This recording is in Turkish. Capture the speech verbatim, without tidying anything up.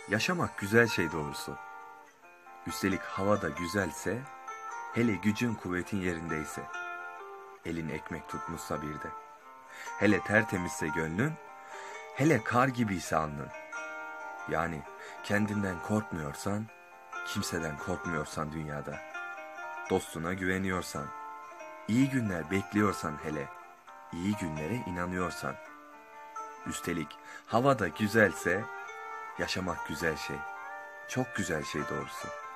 Yaşamak güzel şey doğrusu. Üstelik hava da güzelse, hele gücün kuvvetin yerindeyse, elin ekmek tutmuşsa bir de, hele tertemizse gönlün, hele kar gibiyse alnın. Yani kendinden korkmuyorsan, kimseden korkmuyorsan dünyada, dostuna güveniyorsan, iyi günler bekliyorsan hele, iyi günlere inanıyorsan, üstelik hava da güzelse, yaşamak güzel şey, çok güzel şey doğrusu.